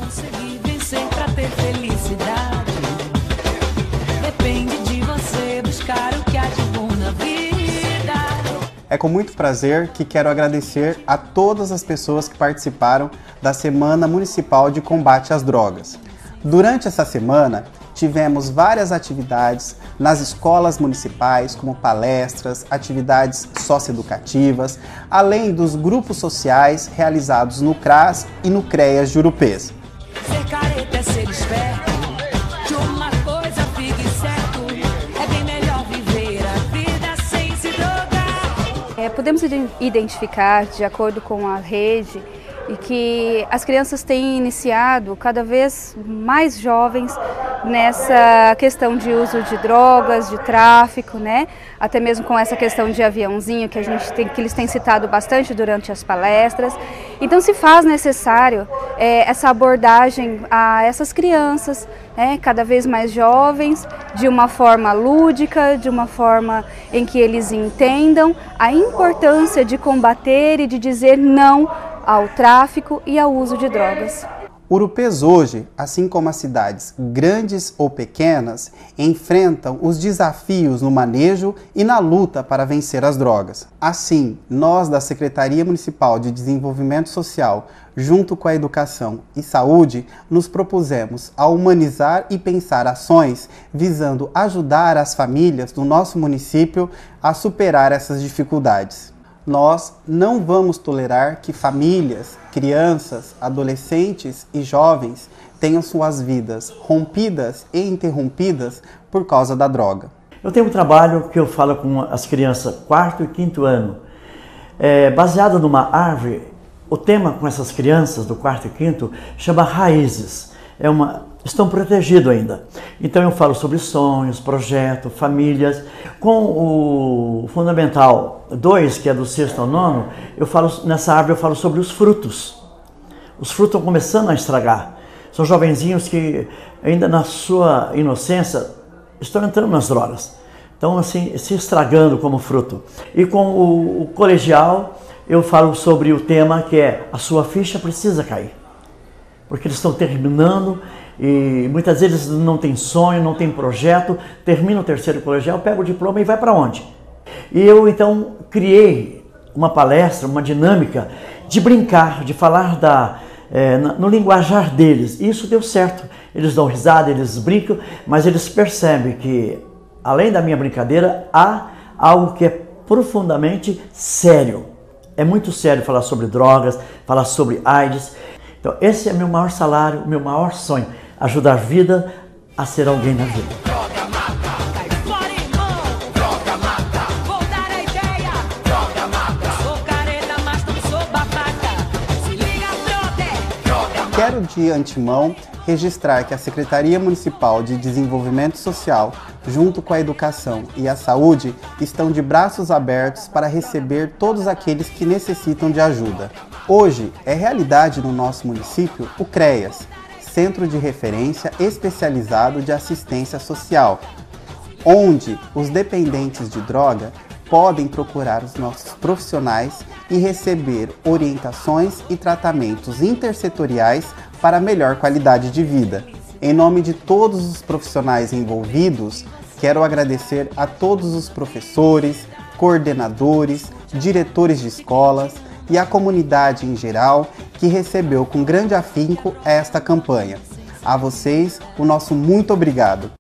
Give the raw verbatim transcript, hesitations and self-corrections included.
conseguir vencer pra ter felicidade, depende de você buscar o que há de bom na vida. É com muito prazer que quero agradecer a todas as pessoas que participaram da Semana Municipal de Combate às Drogas. Durante essa semana, tivemos várias atividades nas escolas municipais, como palestras, atividades socioeducativas, além dos grupos sociais realizados no CRAS e no CREAS Jurupês. Ser careta é ser esperto, de uma coisa fique certo, é bem melhor viver a vida sem se drogar. É, podemos identificar, de acordo com a rede, e que as crianças têm iniciado cada vez mais jovens nessa questão de uso de drogas, de tráfico, né? Até mesmo com essa questão de aviãozinho que a gente tem, que eles têm citado bastante durante as palestras. Então se faz necessário é, essa abordagem a essas crianças, né, cada vez mais jovens, de uma forma lúdica, de uma forma em que eles entendam a importância de combater e de dizer não ao tráfico e ao uso de drogas. Urupês hoje, assim como as cidades grandes ou pequenas, enfrentam os desafios no manejo e na luta para vencer as drogas. Assim, nós da Secretaria Municipal de Desenvolvimento Social, junto com a Educação e Saúde, nos propusemos a humanizar e pensar ações visando ajudar as famílias do nosso município a superar essas dificuldades. Nós não vamos tolerar que famílias, crianças, adolescentes e jovens tenham suas vidas rompidas e interrompidas por causa da droga. Eu tenho um trabalho que eu falo com as crianças quarto e quinto ano. É, baseado numa árvore, o tema com essas crianças do quarto e quinto chama Raízes. É uma... estão protegidos ainda. Então eu falo sobre sonhos, projetos, famílias. Com o Fundamental dois, que é do sexto ao nono, eu falo, nessa árvore eu falo sobre os frutos. Os frutos estão começando a estragar. São jovenzinhos que ainda na sua inocência estão entrando nas drogas. Estão assim, se estragando como fruto. E com o, o colegial eu falo sobre o tema que é a sua ficha precisa cair. Porque eles estão terminando e muitas vezes não tem sonho, não tem projeto, termina o terceiro colegial, pega o diploma e vai para onde? E eu então criei uma palestra, uma dinâmica de brincar, de falar da, é, no linguajar deles. E isso deu certo. Eles dão risada, eles brincam, mas eles percebem que além da minha brincadeira, há algo que é profundamente sério. É muito sério falar sobre drogas, falar sobre AIDS. Então esse é meu maior salário, meu maior sonho. Ajudar a vida a ser alguém na vida. Droga mata, cai fora, irmão. Droga mata, vou dar a ideia. Droga mata, sou careta, mas não sou babaca. Se liga, brother. Droga mata. Quero de antemão registrar que a Secretaria Municipal de Desenvolvimento Social, junto com a Educação e a Saúde, estão de braços abertos para receber todos aqueles que necessitam de ajuda. Hoje é realidade no nosso município o CREAS, Centro de Referência Especializado de Assistência Social, onde os dependentes de droga podem procurar os nossos profissionais e receber orientações e tratamentos intersetoriais para melhor qualidade de vida. Em nome de todos os profissionais envolvidos, quero agradecer a todos os professores, coordenadores, diretores de escolas e a comunidade em geral que recebeu com grande afinco esta campanha. A vocês, o nosso muito obrigado.